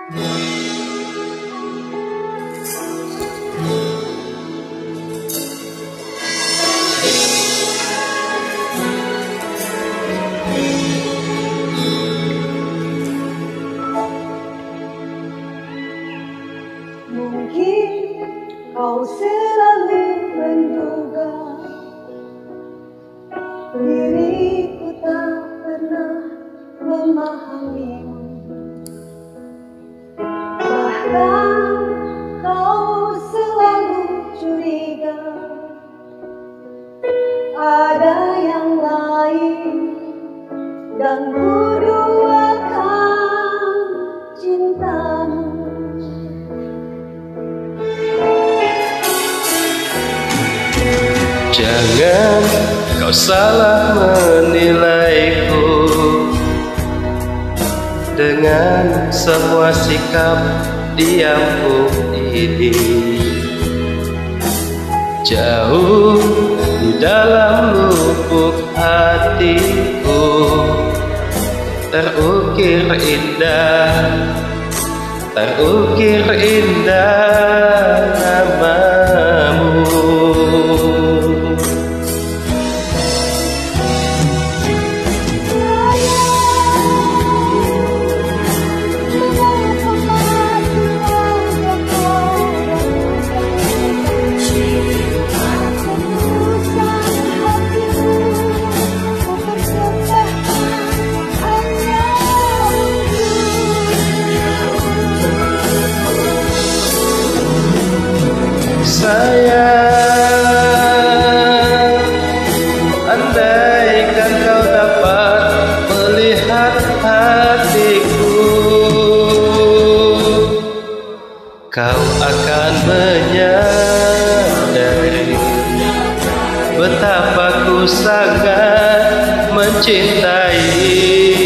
Mungkin kau selalu menduga diriku tak pernah memahamimu. Bahkan kau selalu curiga ada yang lain, dan ku duakan cintamu. Jangan kau salah menilaiku dengan semua sikap diamku ini. Jauh di dalam lubuk hatiku terukir indah namamu. Sayang, andaikan kau dapat melihat hatiku, kau akan menyadari betapa ku sangat mencintaimu.